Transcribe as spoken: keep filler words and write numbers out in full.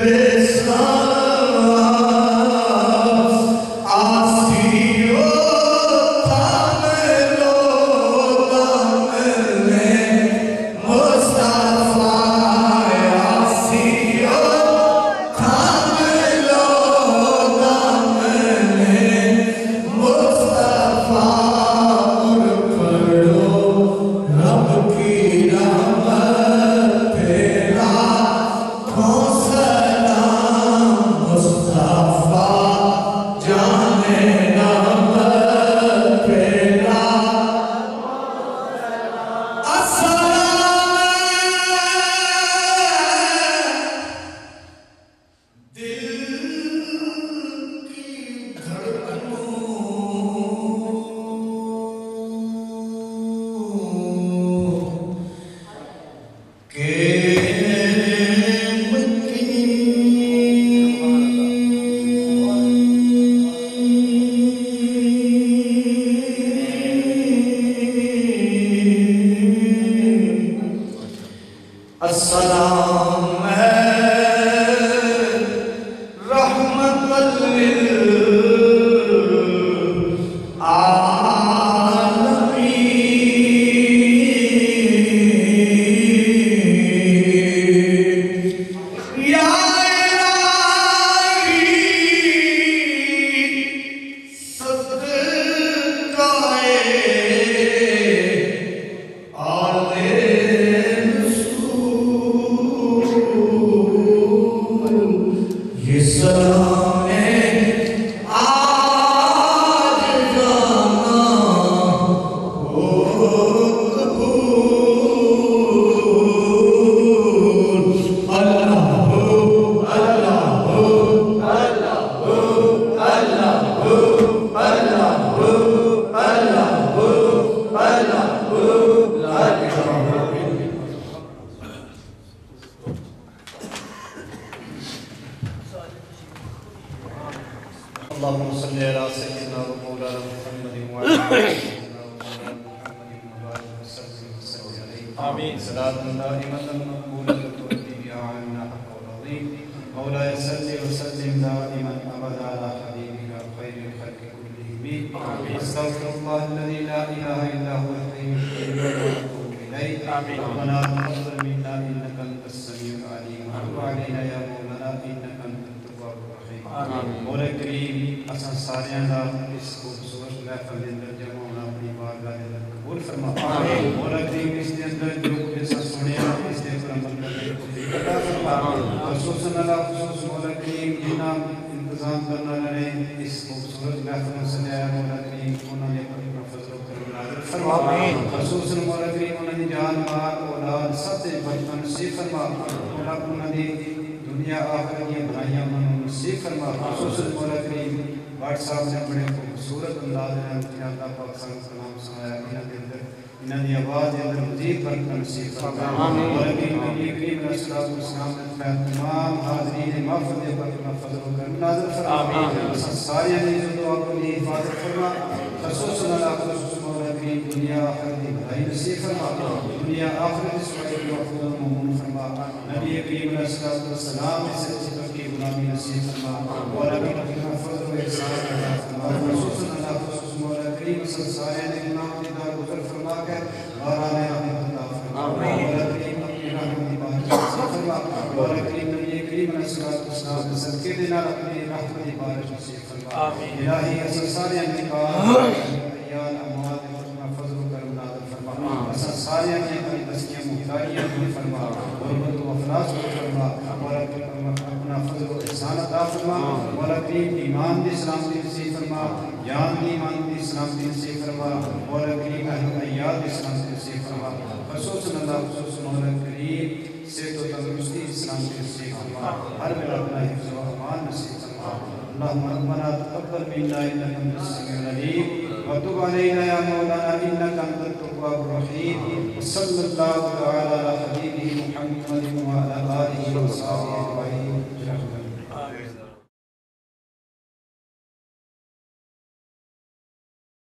اللهم صل على سيدنا ومولانا محمد وعلى آله سيدنا ومولانا محمد وبارك وسلم وسلم عليه آمين صلاة دائمة مقبولة تؤدي بها عنا حق العظيم مولاي صل وسلم دائما أبدا على حبيبك خير الخلق كلهم آمين أستغفر الله الذي لا إله إلا هو الحي القيوم وأتوب إليه آمين ربنا تقبل منا إنك أنت السميع العليم وتب علينا يا مولانا إنك أنت التواب الرحيم آمين مولا کریم اساں ساریاں دا اس خوبصورت محفل دے اندر جمع ہونا اپنی بارگاہ دے اندر قبول فرما آمین مولا کریم اس دے اندر جو کچھ اساں سنیا اس دے پر عمل کرنے کی توفیق عطا فرما خصوصاً اللہ خصوص مولا کریم جنہاں انتظام کرنا لڑے اس خوبصورت محفل میں سجایا مولا کریم انہوں نے اپنا فضل و کرم نازل فرما آمین خصوصاً مولا کریم انہوں نے جان مال اولاد سب سے برکت نصیب فرما مولا انہوں نے دنیا آخرت کی بھلائیاں انہوں نے نصیب فرما خصوصاً مولا کریم واٹ صاحب نے بڑے خوبصورت انداز میں انہوں نے پاکستان سلام سنایا انہوں نے اندر انہوں نے آواز کے اندر مزید برکت نصیب فرما مولا کریم نبی کریم علیہ الصلوۃ والسلام نے تمام حاضرین محفل دے پر اپنا فضل و کرم نازل فرما آمین ساری نے دعا کو دی حفاظت فرما خصوصاً اللہ خصوص مولا کریم دنیا آخرت کی بھلائی نصیب فرما دنیا آخرت اس وقت محفوظ ممنون فرما نبی کریم علیہ الصلوۃ والسلام نے سچی کی غلامی نصیب فرما مولا کریم فضل و احسان عطا فرما خصوصاً اللہ خصوص مولا کریم سارے نے گناہوں کی دار گزر فرما کر باران رحمت عطا فرما مولا کریم اپنی رحمت کی بارش نصیب فرما مولا کریم نبی کریم علیہ الصلوۃ والسلام کے صدقے دے نال اپنی رحمت کی بارش نصیب فرما الہی اساں سارے انتقال ایال اموات اپنا فضل و کرم نازل فرما اساں سارے نے اپنی دستیاں مختاریاں دور فرما غربت و افلاس دور فرما مولا کریم اپنا فضل و احسان عطا فرما مولا کریم ایمان دی سلامتی نصیب فرما جان دی ایمان دی سلامتی نصیب فرما مولا کریم اہل حیات دی سلامتی نصیب فرما خصوصاً اللہ خصوص مولا کریم صحت و تندرستی سلامتی نصیب فرما ہر بلا اپنا حفظ و امان نصیب فرما اللہم ربنا تقبل منا انک انت السمیع العلیم وتب علینا یا مولانا انک انت التواب الرحیم وصلی اللہ تعالی علی حبیبہ محمد وعلی آلہ وصحبہ